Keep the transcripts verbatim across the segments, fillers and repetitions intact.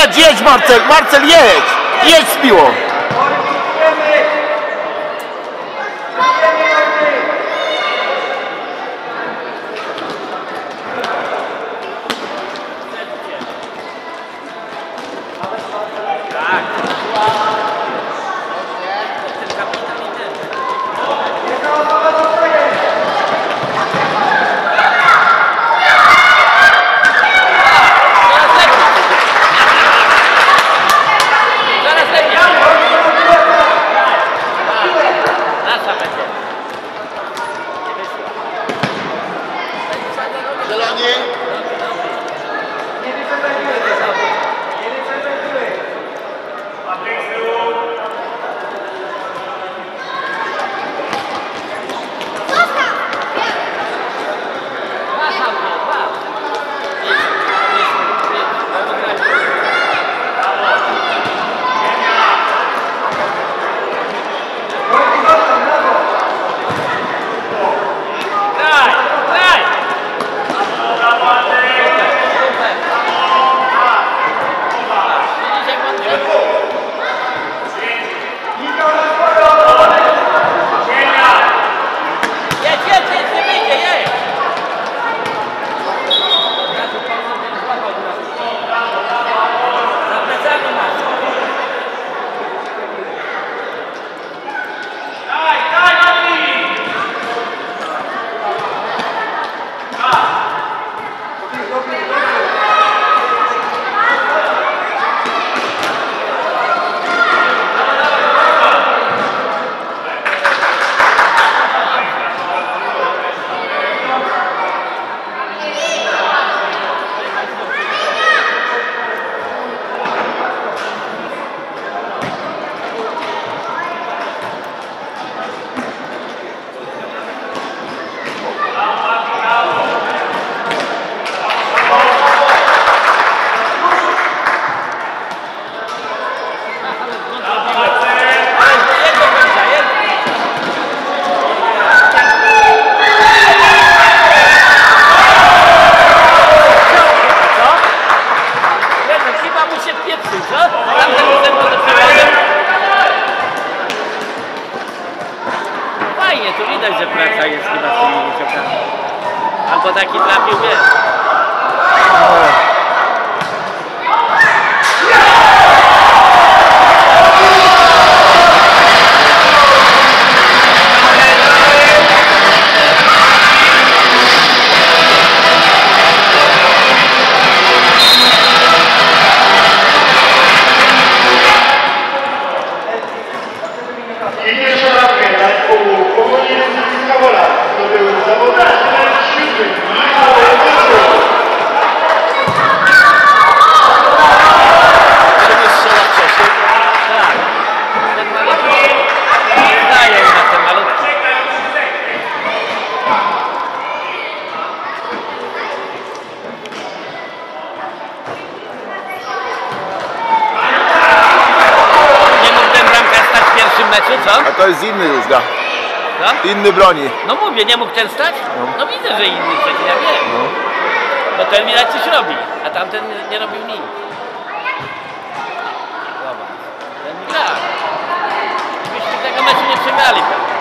Jedź, jedź Marcel, Marcel jedź! Jedź z piłą! Albo taki trafił, wiesz. Co? A to jest inny już, da. Co? Inny broni. No mówię, nie mógł ten stać? No, no widzę, że inny przecież, ja wiem. No. Bo ten widać coś robi, a tamten nie robił nic. Zobacz, ten gra. Byśmy tego meczu nie przegrali pewnie.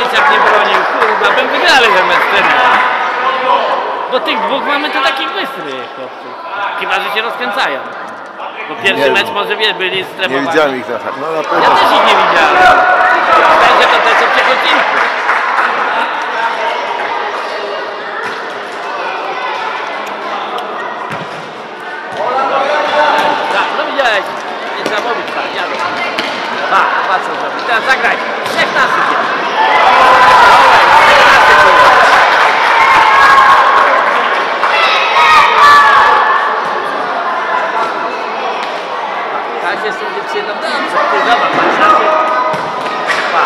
jak nie bronił, kurwa, bym wygrali ten mecz wtedy. Bo tych dwóch mamy to takich bystrych chłopców. Chyba, że się rozkręcają. Bo pierwszy Nie mecz wiem. może wiesz, byli Nie strefowani. widziałem ich na no, na Ja pewno. też ich nie widziałem. Myślałem, że to te są przechocinku. Tak, no widziałeś. Nie trzeba mówić, tak, jadę. Pa, patrz co zrobić. Teraz zagraj. Trzech naszych jest. Dobra, trzech naszych kurwa. Kasia jest dziewczyną, dobrze, ty zobacz, patrz na się. Pa,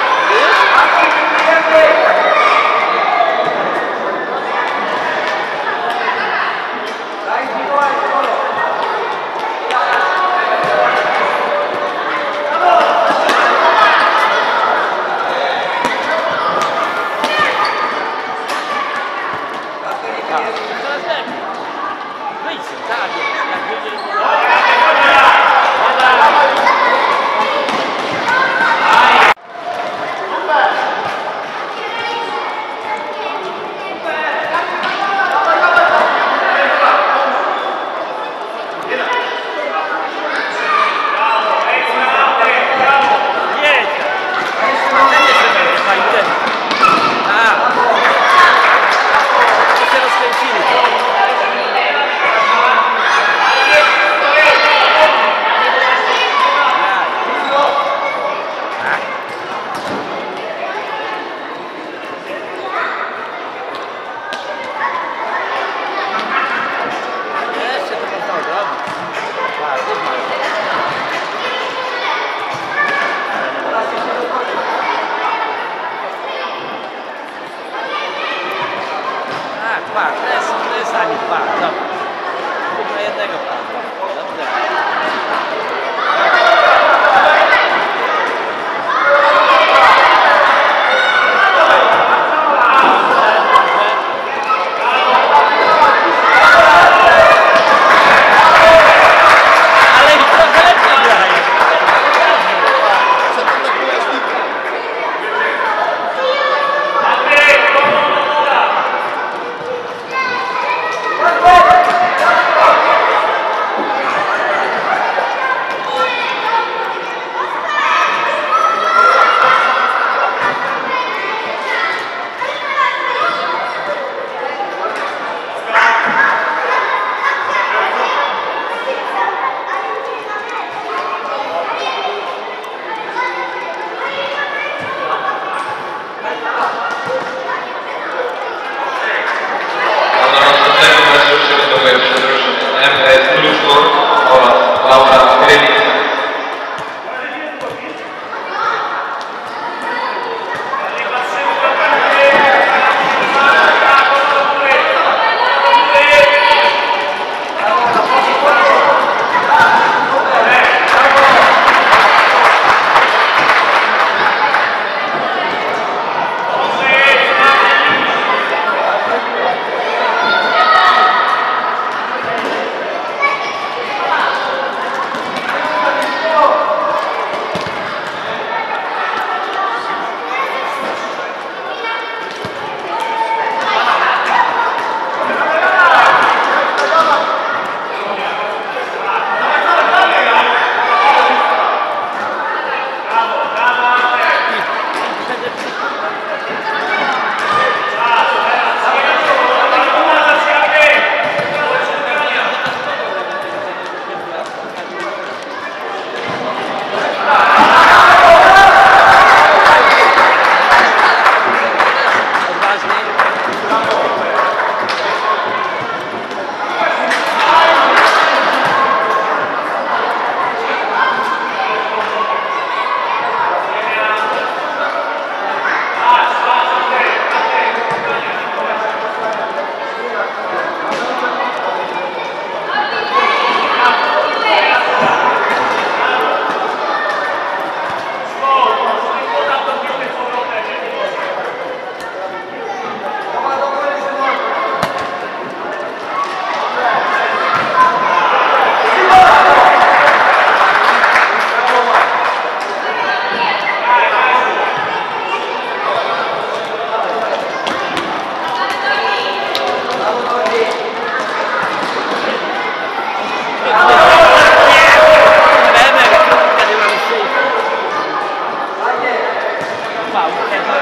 Fał.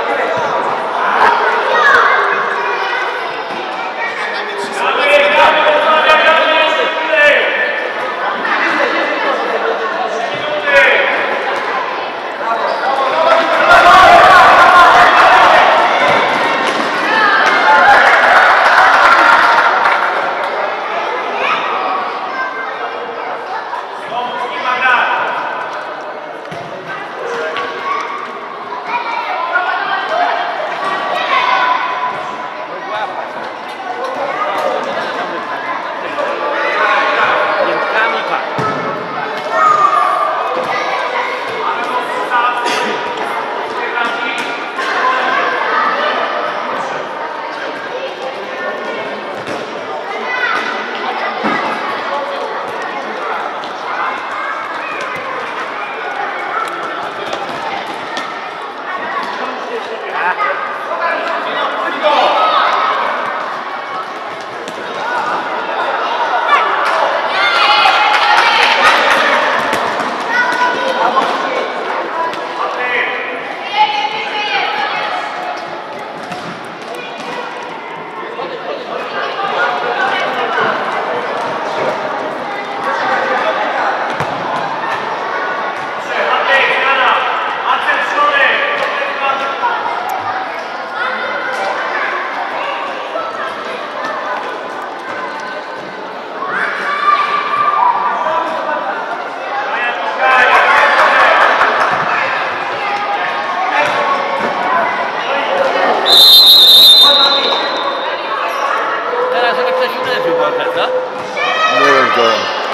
Nie wiem kto.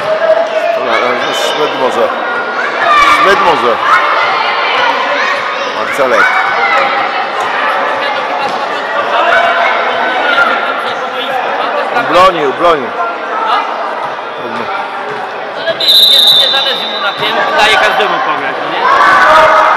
Szmyt może. Szmyt może. Marcelek. Bronił, bronił. No? Ale wiesz, nie, nie zależy mu na tym, daje każdemu pograć, nie?